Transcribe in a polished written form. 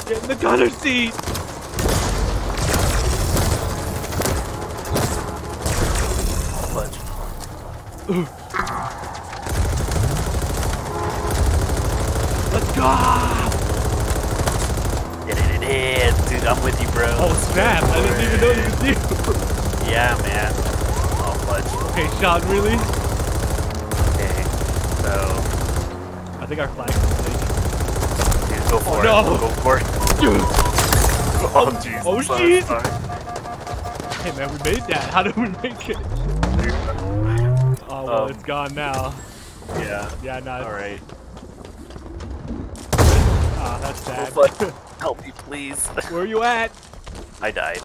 Get in the gunner seat. Fudge. Let's go. Dude, I'm with you, bro. Oh snap! I didn't even know you could do. Yeah, man. Oh, fudge. Okay, Sean, really? Okay, so I think our flag's complete. dude, go for it. No. Go for it. Oh, jeez. Oh, I'm so shit. sorry. Hey man, we made that. How did we make it? Oh well, it's gone now. Yeah. Yeah, no. All right. Ah, that's sad. Oh, fudge. Help me, please. Where are you at? I died.